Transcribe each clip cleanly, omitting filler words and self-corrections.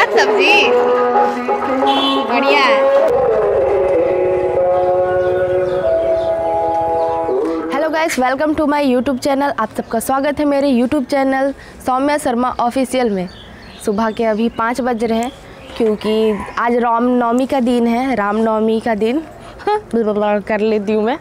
सब्जी बढ़िया है। Hello guys, welcome to my YouTube channel. आप सबका स्वागत है मेरे YouTube channel Saumya Sharma official में। सुबह के अभी 5 बज रहे हैं क्योंकि आज रामनवमी का दिन है। रामनवमी का दिन कर लेती हूँ मैं।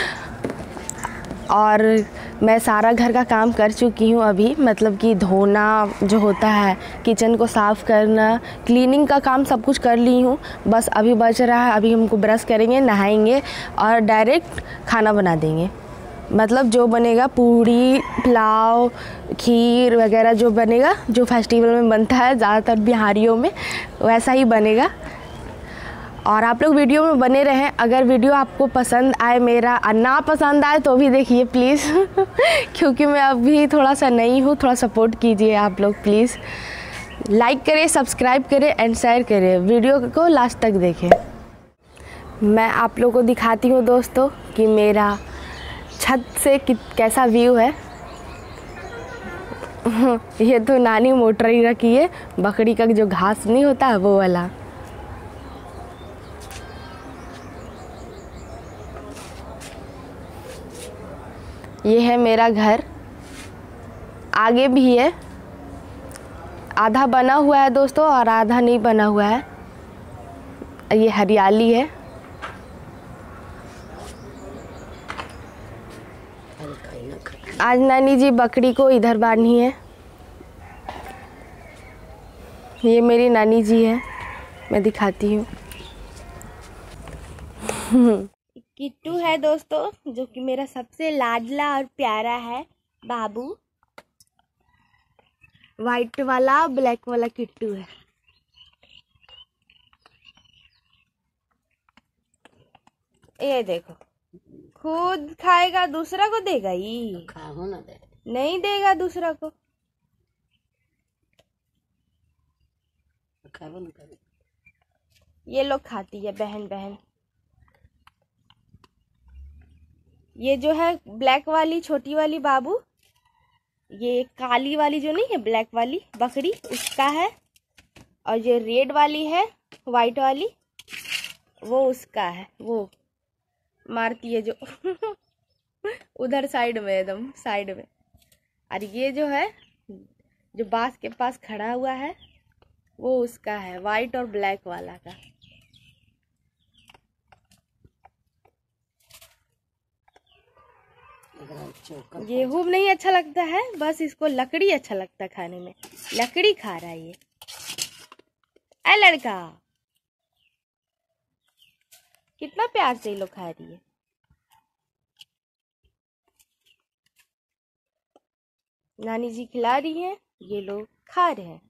और मैं सारा घर का काम कर चुकी हूँ अभी, मतलब कि धोना जो होता है, किचन को साफ़ करना, क्लीनिंग का काम सब कुछ कर ली हूँ। बस अभी बच रहा है, अभी हमको ब्रश करेंगे, नहाएंगे और डायरेक्ट खाना बना देंगे। मतलब जो बनेगा पूड़ी पुलाव खीर वगैरह जो बनेगा, जो फेस्टिवल में बनता है ज़्यादातर बिहारियों में, वैसा ही बनेगा। और आप लोग वीडियो में बने रहें। अगर वीडियो आपको पसंद आए मेरा, ना पसंद आए तो भी देखिए प्लीज़ क्योंकि मैं अभी थोड़ा सा नई हूँ, थोड़ा सपोर्ट कीजिए आप लोग प्लीज़। लाइक करें, सब्सक्राइब करें एंड शेयर करें। वीडियो को लास्ट तक देखें। मैं आप लोगों को दिखाती हूँ दोस्तों कि मेरा छत से कैसा व्यू है। ये तो नानी मोटर ही रखी है, बकरी का जो घास नहीं होता है वो वाला। ये है मेरा घर, आगे भी है, आधा बना हुआ है दोस्तों और आधा नहीं बना हुआ है। ये हरियाली है। आज नानी जी बकरी को इधर बांधी है। ये मेरी नानी जी है, मैं दिखाती हूँ। किट्टू है दोस्तों, जो कि मेरा सबसे लाडला और प्यारा है बाबू। वाइट वाला ब्लैक वाला किट्टू है। ये देखो, खुद खाएगा, दूसरा को देगा ही खाओ ना दे। नहीं देगा दूसरा को। ये लोग खाती है बहन बहन। ये जो है ब्लैक वाली छोटी वाली बाबू, ये काली वाली जो नहीं है ब्लैक वाली बकरी उसका है। और ये रेड वाली है वाइट वाली, वो उसका है। वो मारती है जो उधर साइड में, एकदम साइड में। और ये जो है जो बांस के पास खड़ा हुआ है वो उसका है, वाइट और ब्लैक वाला का। गेहूं नहीं अच्छा लगता है, बस इसको लकड़ी अच्छा लगता है खाने में। लकड़ी खा रहा है ये। ऐ लड़का, कितना प्यार से ये लोग खा रही है। नानी जी खिला रही है, ये लोग खा रहे हैं।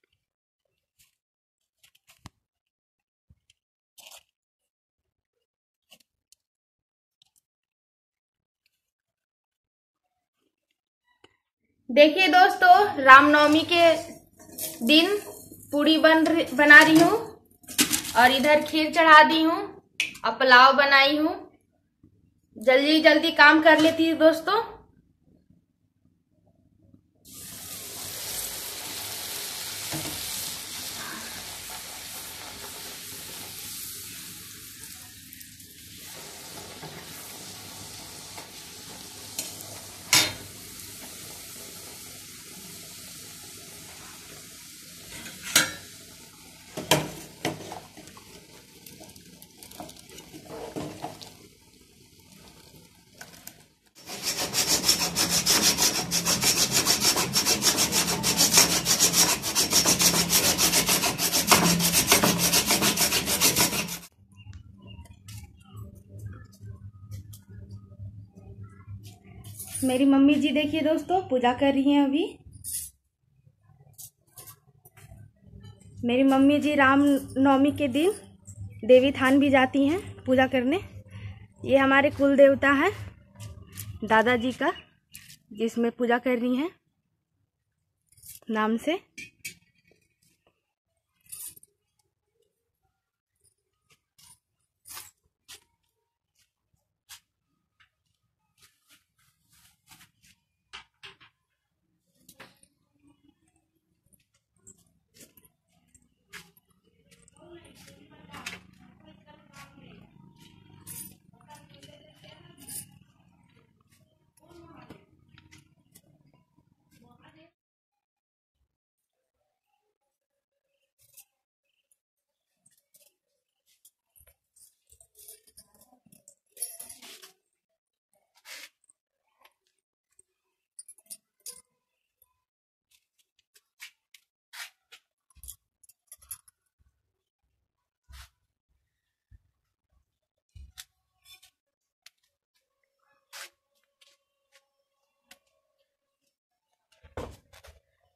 देखिए दोस्तों, रामनवमी के दिन पूड़ी बना रही हूँ और इधर खीर चढ़ा दी हूँ और पुलाव बनाई हूँ। जल्दी जल्दी काम कर लेती हूँ दोस्तों। मेरी मम्मी जी देखिए दोस्तों, पूजा कर रही हैं अभी। मेरी मम्मी जी रामनवमी के दिन देवी थान भी जाती हैं पूजा करने। ये हमारे कुल देवता है दादाजी का, जिसमें पूजा कर रही हैं नाम से।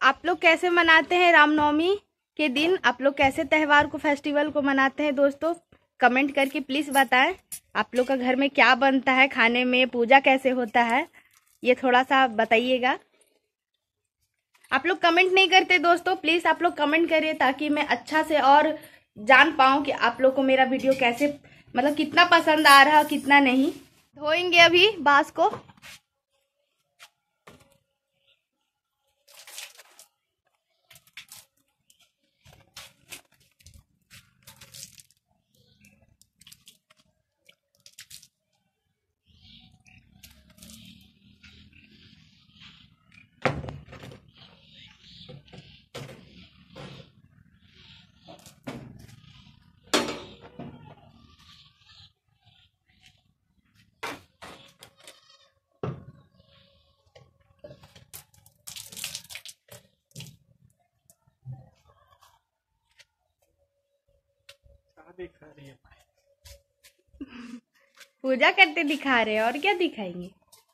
आप लोग कैसे मनाते हैं रामनवमी के दिन? आप लोग कैसे त्यौहार को, फेस्टिवल को मनाते हैं दोस्तों? कमेंट करके प्लीज़ बताएं। आप लोग का घर में क्या बनता है खाने में, पूजा कैसे होता है, ये थोड़ा सा बताइएगा। आप लोग कमेंट नहीं करते दोस्तों, प्लीज़ आप लोग कमेंट करिए ताकि मैं अच्छा से और जान पाऊँ कि आप लोग को मेरा वीडियो कैसे, मतलब कितना पसंद आ रहा, कितना नहीं। धोएंगे अभी बांस को। दिखा रही है पूजा करते दिखा रहे हैं, और क्या दिखाएंगे?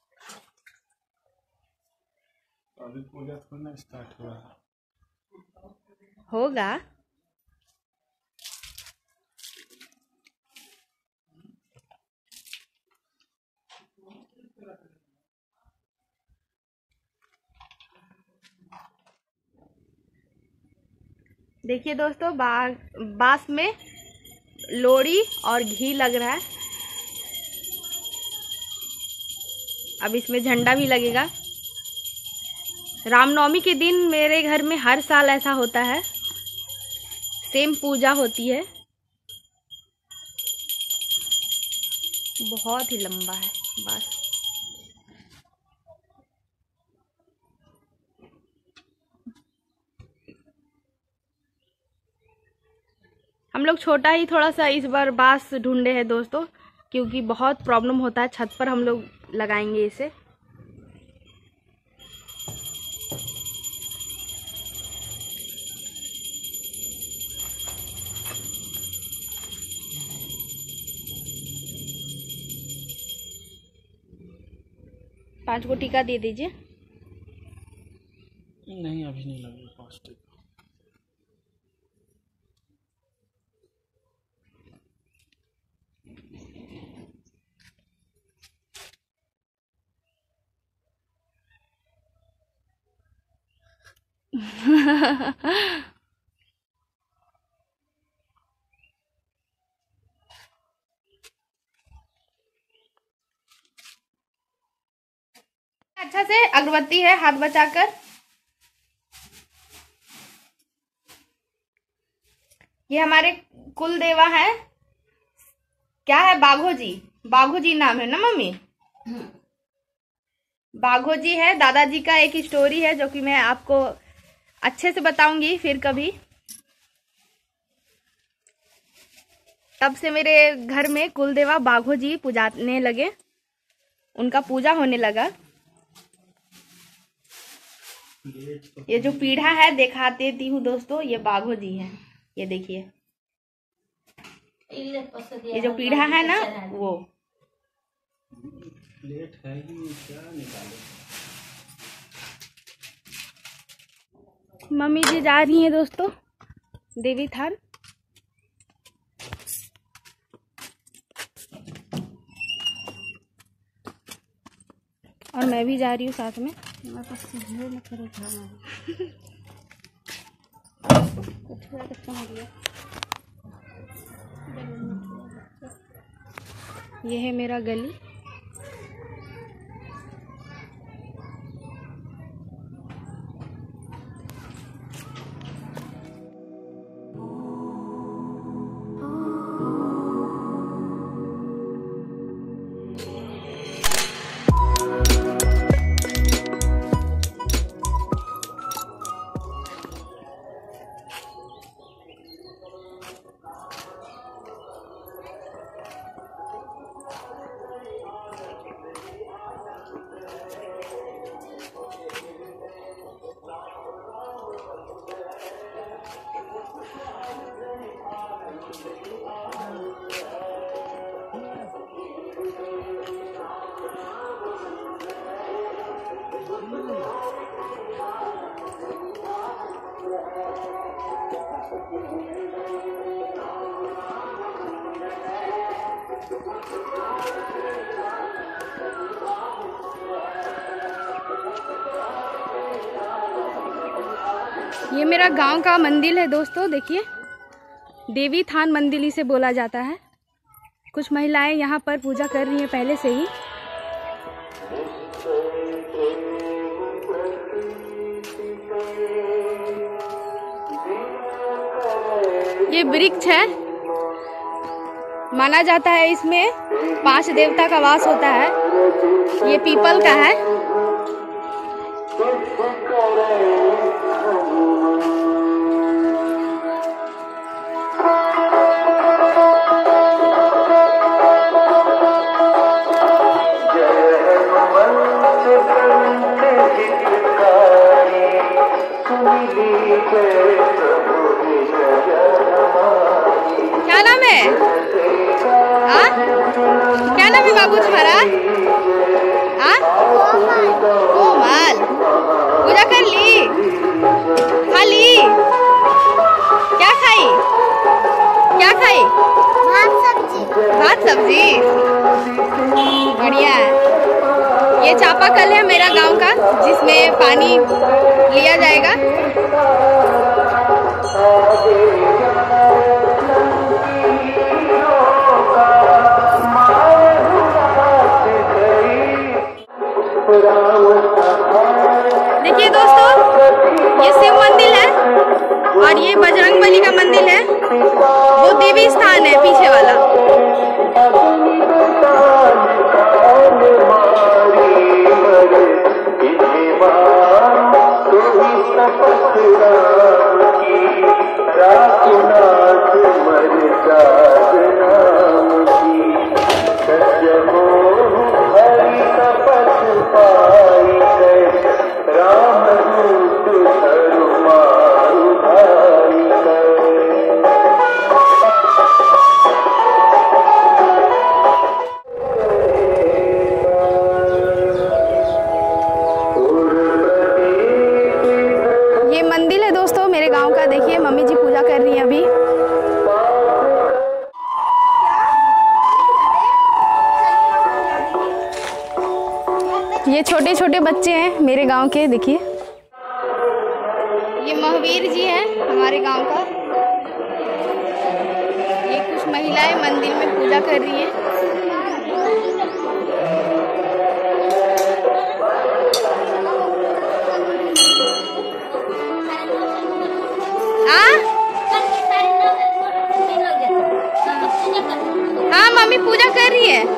अभी पूजा करना स्टार्ट हुआ होगा। देखिए दोस्तों, बांस में लोड़ी और घी लग रहा है। अब इसमें झंडा भी लगेगा। रामनवमी के दिन मेरे घर में हर साल ऐसा होता है, सेम पूजा होती है। बहुत ही लंबा है बस। हम लोग छोटा ही थोड़ा सा इस बार बांस ढूंढे हैं दोस्तों, क्योंकि बहुत प्रॉब्लम होता है। छत पर हम लोग लगाएंगे इसे। पांच को टीका दे दीजिए। नहीं, अभी नहीं लगेगा 5 टीका। अच्छा से अगरबत्ती है, हाथ बचाकर। ये हमारे कुल देवा है। क्या है? बाघो जी। बाघो जी नाम है ना मम्मी? बाघो जी है। दादाजी का एक स्टोरी है जो कि मैं आपको अच्छे से बताऊंगी फिर कभी। तब से मेरे घर में कुलदेवा बाघो जी पूजाने लगे, उनका पूजा होने लगा। ये जो पीढ़ा है दिखा देती हूँ दोस्तों, ये बाघो जी है। ये देखिए, ये जो पीढ़ा है ना, वो प्लेट है ही क्या निकाले। मम्मी जी जा रही हैं दोस्तों देवी थान। और मैं भी जा रही हूँ साथ में। ये है मेरा गली। ये मेरा गांव का मंदिर है दोस्तों, देखिए देवी थान मंदिर इसे बोला जाता है। कुछ महिलाएं यहाँ पर पूजा कर रही हैं पहले से ही। ये वृक्ष है, माना जाता है इसमें 5 देवता का वास होता है। ये पीपल का है। क्या नाम है? क्या नाम है बाबू तुम्हारा? कोमल। पूजा कर ली? खा ली? क्या खाई? क्या खाई? भात सब्जी। बढ़िया है। ये चापाकल है मेरा गांव का, जिसमें पानी लिया जाएगा। देखिए दोस्तों, ये शिव मंदिर है और ये बजरंगबली का मंदिर है। वो देवी स्थान है पीछे वाला। मंदिर है दोस्तों मेरे गांव का। देखिए मम्मी जी पूजा कर रही हैं अभी। ये छोटे छोटे बच्चे हैं मेरे गांव के। देखिए ये महावीर जी हैं हमारे गांव का। ये कुछ महिलाएं मंदिर में पूजा कर रही हैं। हाँ मम्मी पूजा कर रही है।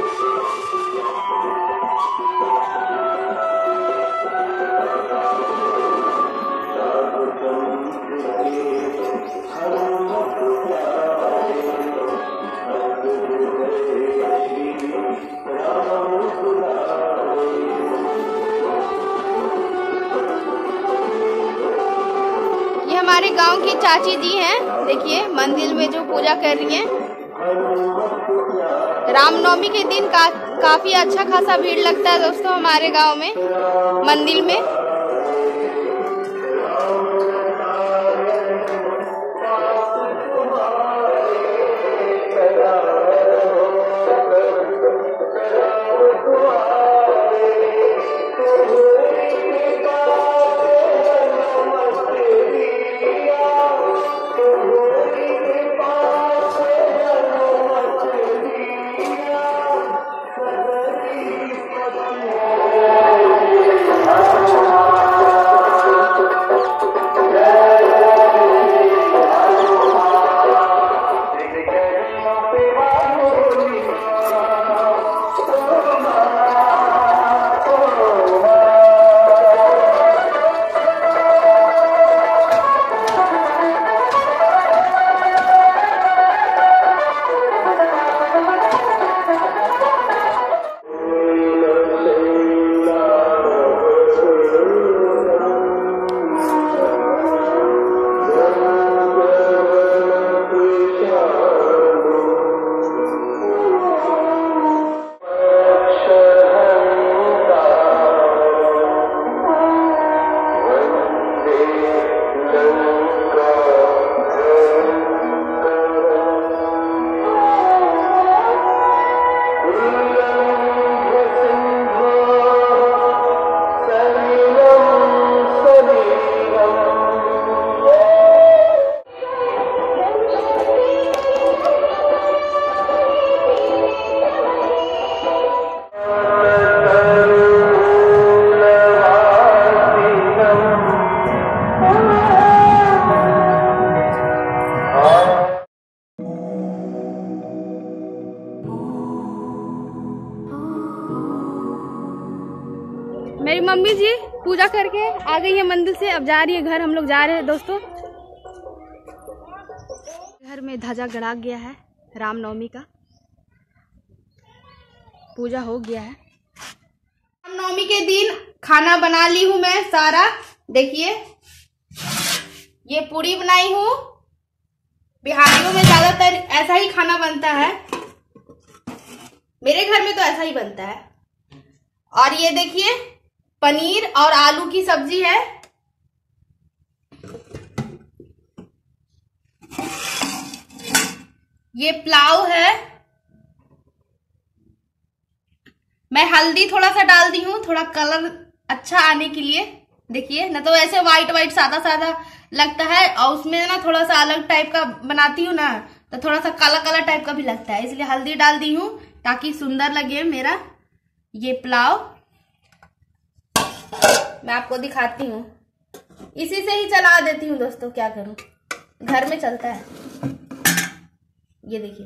ये हमारे गांव की चाची जी हैं। देखिए मंदिर में जो पूजा कर रही हैं। रामनवमी के दिन काफी अच्छा खासा भीड़ लगता है दोस्तों हमारे गांव में मंदिर में। पूजा करके आ गई है मंदिर से, अब जा रही है घर। हम लोग जा रहे हैं दोस्तों। घर में ध्वजा गड़ा गया है रामनवमी का, पूजा हो गया है। रामनवमी के दिन खाना बना ली हूँ मैं सारा। देखिए ये पूरी बनाई हूँ। बिहारियों में ज्यादातर ऐसा ही खाना बनता है, मेरे घर में तो ऐसा ही बनता है। और ये देखिए पनीर और आलू की सब्जी है। ये पुलाव है। मैं हल्दी थोड़ा सा डाल दी हूँ, थोड़ा कलर अच्छा आने के लिए। देखिए ना तो ऐसे व्हाइट व्हाइट सादा सादा लगता है, और उसमें ना थोड़ा सा अलग टाइप का बनाती हूँ ना तो थोड़ा सा काला काला टाइप का भी लगता है, इसलिए हल्दी डाल दी हूँ ताकि सुंदर लगे मेरा ये पुलाव। मैं आपको दिखाती हूँ, इसी से ही चला देती हूँ दोस्तों, क्या करूँ, घर में चलता है। ये देखिए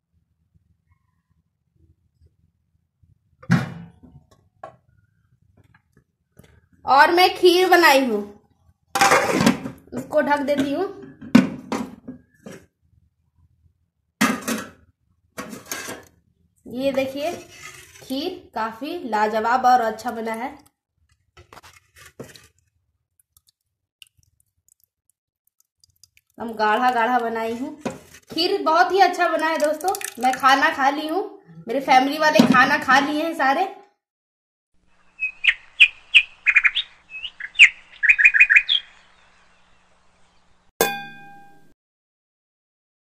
और मैं खीर बनाई हूँ, उसको ढक देती हूँ। ये देखिए खीर काफी लाजवाब और अच्छा बना है। हम गाढ़ा गाढ़ा बनाई हूँ। खीर बहुत ही अच्छा बना है दोस्तों। मैं खाना खा ली हूँ, मेरे फैमिली वाले खाना खा लिए हैं सारे।